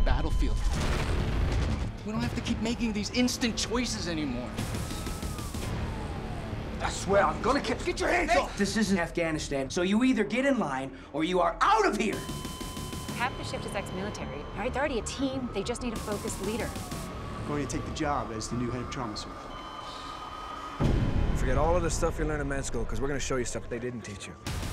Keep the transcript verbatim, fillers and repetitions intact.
battlefield. We don't have to keep making these instant choices anymore. I swear, I'm gonna get- Get your hands hey. off! This isn't Afghanistan, so you either get in line or you are out of here! Half the shift is ex-military. All right, they're already a team. They just need a focused leader. Going to take the job as the new head of trauma service. Forget all of the stuff you learned in med school, because we're going to show you stuff they didn't teach you.